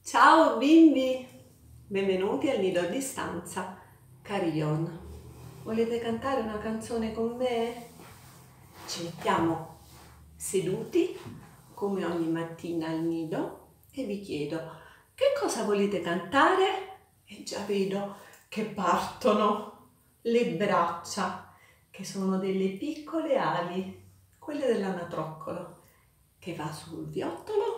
Ciao bimbi, benvenuti al nido a distanza Carillon. Volete cantare una canzone con me? Ci mettiamo seduti come ogni mattina al nido e vi chiedo che cosa volete cantare? E già vedo che partono le braccia, che sono delle piccole ali, quelle dell'anatroccolo, che va sul viottolo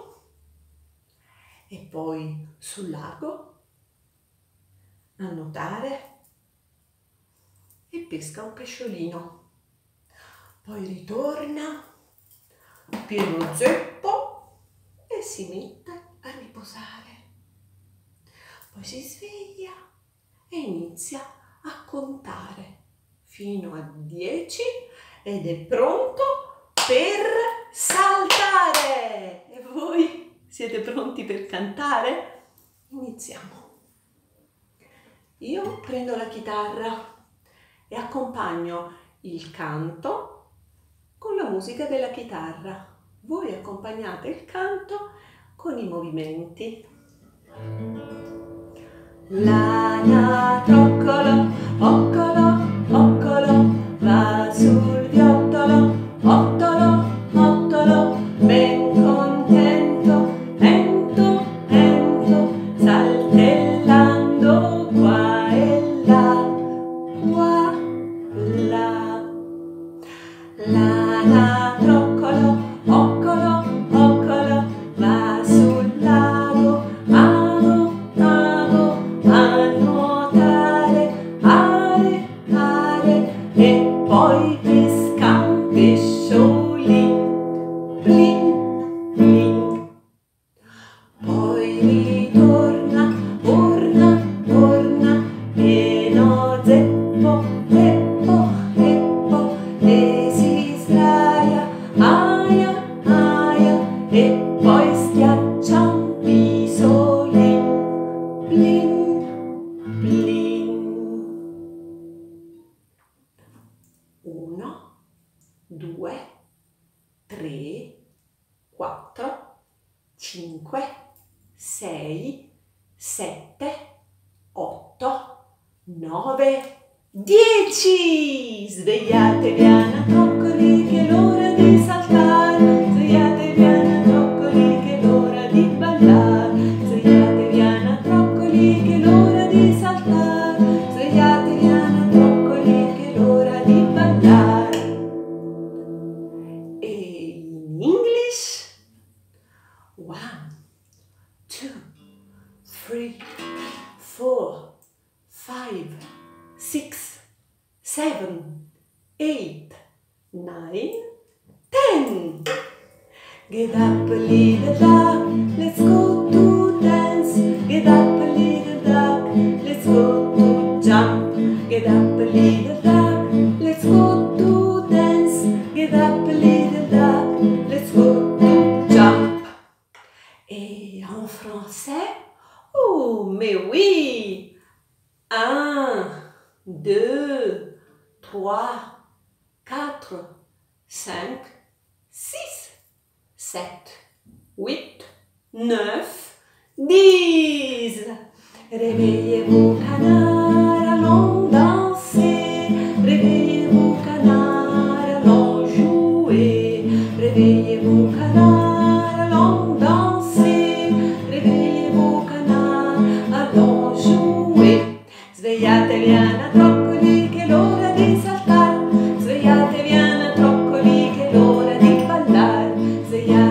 e poi sul lago a nuotare e pesca un pesciolino. Poi ritorna pieno zeppo e si mette a riposare. Poi si sveglia e inizia a contare fino a 10 ed è pronto per saltare. E voi? Siete pronti per cantare? Iniziamo. Io prendo la chitarra e accompagno il canto con la musica della chitarra. Voi accompagnate il canto con i movimenti. L'anatroccolo, occolo, occolo, va sul viottolo, ottolo, ottolo, ben contento, ento, ento, saltellando qua e là, qua, là. L'anatroccolo, occolo, occolo, va sul lago, amo, amo, a nuotare, are, are, e poi pesca un pesciolin, plin, plin. Poi ritorna, torna, torna, pieno zeppo, zeppo, zeppo, e si sdraia, aia, aia, e poi schiaccia un pisolin, plin, plin. 1, 2, 3, 4, 5, 6, 7, 8, 9, 10! Svegliatevi anatroccoli che è l'ora di saltare, svegliatevi anatroccoli che è l'ora di ballare, svegliatevi anatroccoli che è l'ora di saltare, svegliatevi anatroccoli che è l'ora di ballare. E in English? 1, 2, 3, 4, 5, 6, 7, 8, 9, 10. Get up, little duck, let's go to dance. Get up, little duck, let's go to jump. Get up, little duck, let's go to dance. Get up, little duck, let's go to jump. Et en français? Oh, mais oui! 1, 2, 3, 4, 5, 6, 7, 8, 9, 10. Réveillez-vous, canards, allons danser. Réveillez-vous, canards, allons jouer. Réveillez-vous, canards, allons danser. Réveillez-vous, canards, allons jouer. Svegliatevi anatroccoli che è l'ora di saltare, svegliatevi anatroccoli che è l'ora di ballare, svegliatevi